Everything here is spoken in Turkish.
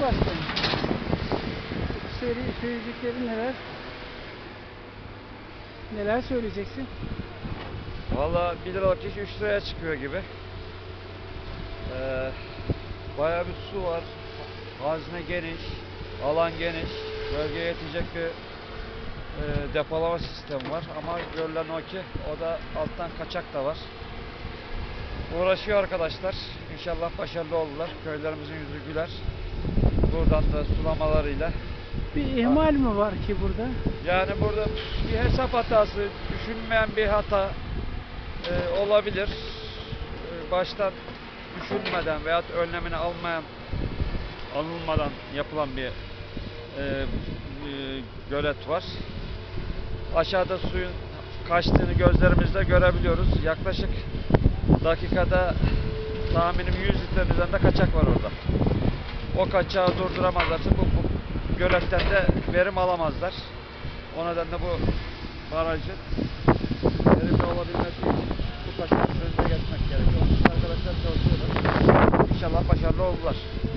Başkanım. Söyleyeceklerin neler? Neler söyleyeceksin? Valla 1 liralık iş 3 liraya çıkıyor gibi. Bayağı bir su var. Hazne geniş, alan geniş. Bölgeye yetecek bir depolama sistemi var. Ama görülen o ki o da alttan kaçak da var. Uğraşıyor arkadaşlar. İnşallah başarılı olurlar. Köylerimizin yüzü güler. Buradan da sulamalarıyla. Bir ihmal mi var ki burada? Yani burada bir hesap hatası, düşünmeyen bir hata olabilir. Baştan düşünmeden veyahut önlemini alınmadan yapılan bir gölet var. Aşağıda suyun kaçtığını gözlerimizle görebiliyoruz. Yaklaşık dakikada tahminim 100 litrenin üzerinde kaçak var orada. O kaçağı durduramazlarsa bu göletten de verim alamazlar. O nedenle bu barajın verimli olabilmesi için bu kaçağın önüne geçmek gerekiyor. Arkadaşlar çalışıyorlar. İnşallah başarılı oldular.